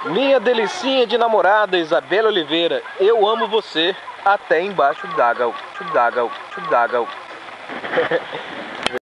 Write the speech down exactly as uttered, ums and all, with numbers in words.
Minha delicinha de namorada, Isabela Oliveira, eu amo você até embaixo d'água, d'água, d'água.